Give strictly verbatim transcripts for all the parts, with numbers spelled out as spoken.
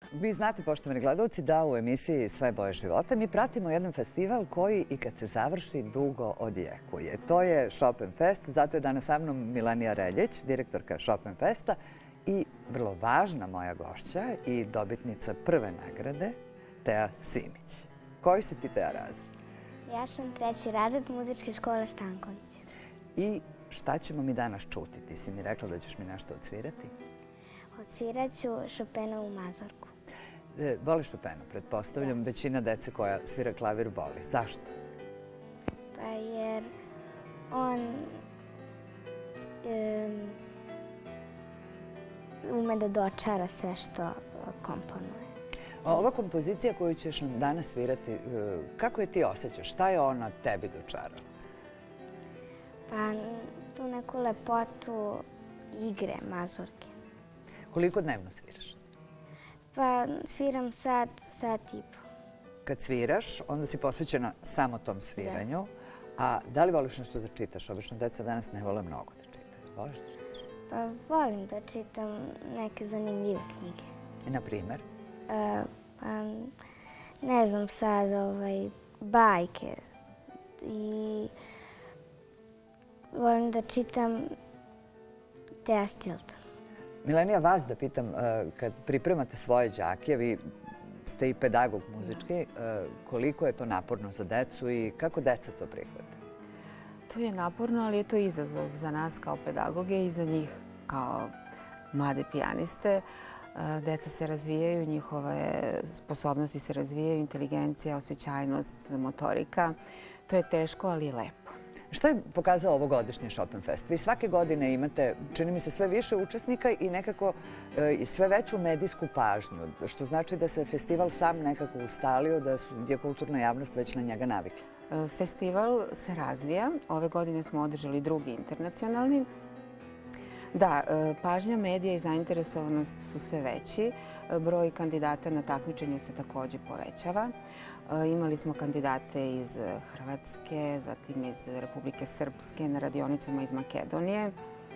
Vi znate, poštovani gledalci, da u emisiji Sve boje života mi pratimo jedan festival koji i kad se završi dugo odjekuje. To je Chopin Fest, zato je danas sa mnom Milanija Reljić, direktorka Chopin Festa i vrlo važna moja gošća i dobitnica prve nagrade, Teja Simić. Koji si ti, Teja, razred? Ja sam treći razred muzičke škole Stanković. I šta ćemo mi danas čuti? Ti si mi rekla da ćeš mi nešto odsvirati. Odsvirat ću Chopinovu Mazurku. E, voliš Chopina, pretpostavljam. Većina dece koja svira klavir voli. Zašto? Pa jer on um, ume da dočara sve što komponuje. Ova kompozicija koju ćeš nam danas svirati, kako je ti osjećaš? Šta je ona tebi dočarala? Pa tu neku lepotu igre mazurke. Koliko dnevno sviraš? Pa sviram sat, sat i po. Kad sviraš, onda si posvećena samo tom sviranju. A da li voliš nešto da čitaš? Obično deca danas ne vole mnogo da čitaju. Voliš da čitaš? Pa volim da čitam neke zanimljive knjige. Na primer? Uh, pa ne znam sad, ovaj, bajke. I volim da čitam Thea Stilton. Milenija, vas da pitam, kad pripremate svoje đake, vi ste i pedagog muzički, koliko je to naporno za decu i kako deca to prihvate? To je naporno, ali je to izazov za nas kao pedagoge i za njih kao mlade pijaniste. Deca se razvijaju, njihove sposobnosti se razvijaju, inteligencija, osjećajnost, motorika. To je teško, ali je lepo. Šta je pokazao ovogodišnji Chopin Fest? Vi svake godine imate, čini mi se, sve više učesnika i nekako sve veću medijsku pažnju, što znači da se festival sam nekako ustalio, da je kulturna javnost već na njega navikla. Festival se razvija. Ove godine smo održali drugi internacionalni. Da, pažnja medija i zainteresovanost su sve veći. Broj kandidata na takmičenju se takođe povećava. Imali smo kandidate iz Hrvatske, zatim iz Republike Srpske, na radionicama iz Makedonije.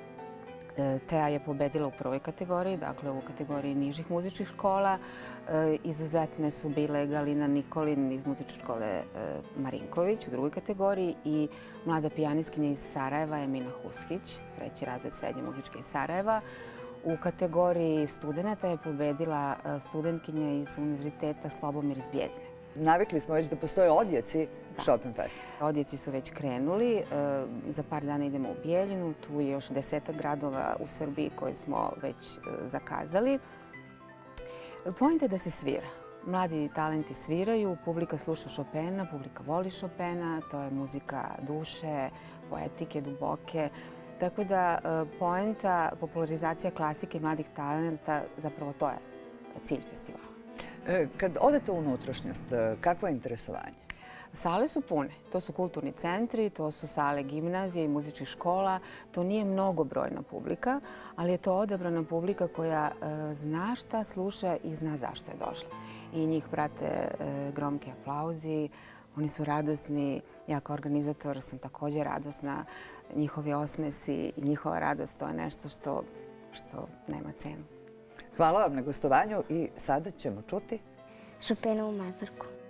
Teja je pobedila u prvoj kategoriji, dakle u kategoriji nižih muzičkih škola. Izuzetne su bile Galina Nikolin iz muzičke škole Marinković u drugoj kategoriji i mlada pijanistkinja iz Sarajeva Emina Huskić, treći razred srednje muzičke iz Sarajeva. U kategoriji studenta je pobedila studentkinja iz Univerziteta Slobomir iz Bijeljine. Navikli smo već da postoje odjeci Chopin Fest. Odjeci su već krenuli. Za par dana idemo u Bijeljinu. Tu je još desetak gradova u Srbiji koje smo već zakazali. Poenta je da se svira. Mladi talenti sviraju, publika sluša Chopina, publika voli Chopina. To je muzika duše, poetike, duboke. Tako da poenta, popularizacija klasike mladih talenta, zapravo to je cilj festivala. Kad odete u unutrašnjost, kakvo je interesovanje? Sale su pune. To su kulturni centri, to su sale gimnazije i muzičkih škola. To nije mnogobrojna publika, ali je to odabrana publika koja zna šta sluša i zna zašto je došla. I njih prate gromki aplauzi, oni su radosni. Ja kao organizator sam također radosna. Njihovi osmesi i njihova radost, to je nešto što, što nema cenu. Hvala vam na gostovanju i sada ćemo čuti Chopinovu Mazurku.